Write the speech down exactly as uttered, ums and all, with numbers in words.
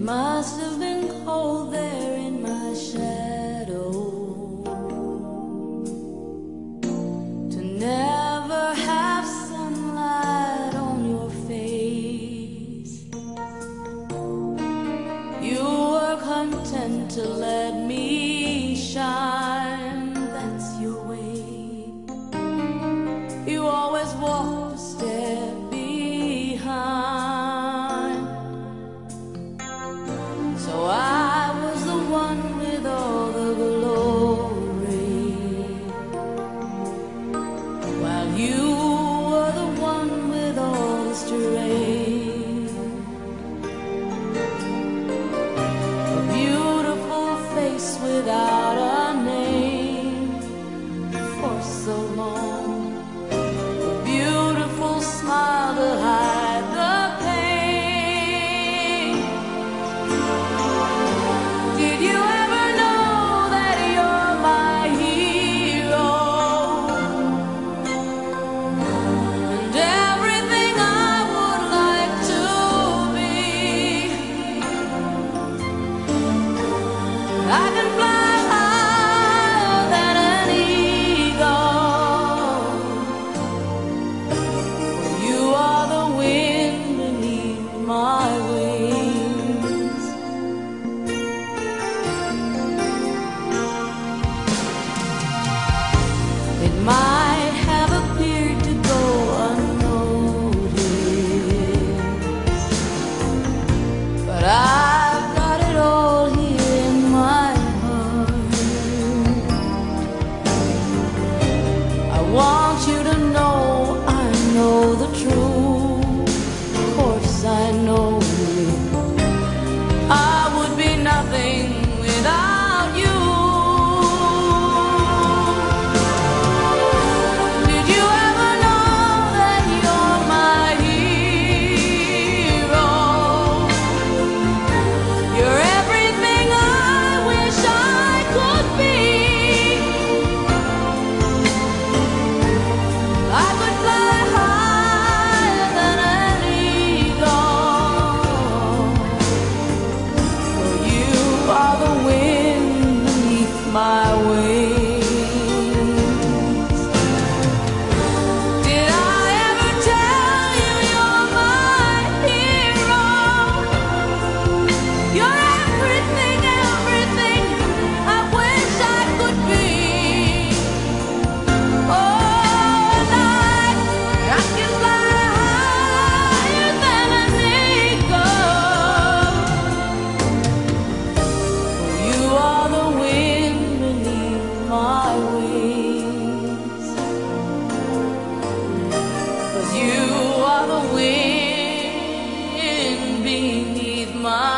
must have been cold there in my shadow to never have sunlight on your face. You were content to let me shine, that's your way. You always walked a step behind. So I was the one with all the glory, while you were the one with all the strength. A beautiful face without a name for so long, a beautiful smile to hide the pain. Did you ever know that you're my hero, and everything I would like to be? I can fly higher than an eagle. You are the wind beneath my wings. It might have appeared to go unnoticed, but I've got it all here in my heart. I want you to know I know the truth. Of course I know I would be nothing without you. Did you ever know that you're my hero? You're everything I wish I could be. I could fly higher than an eagle, for you are the wind beneath my wings. Did I ever tell you you're my hero? You're everything, everything I wish I could be. Oh, and I, I can fly higher than an eagle. You are the wind beneath my wings. 'Cause you are the wind beneath my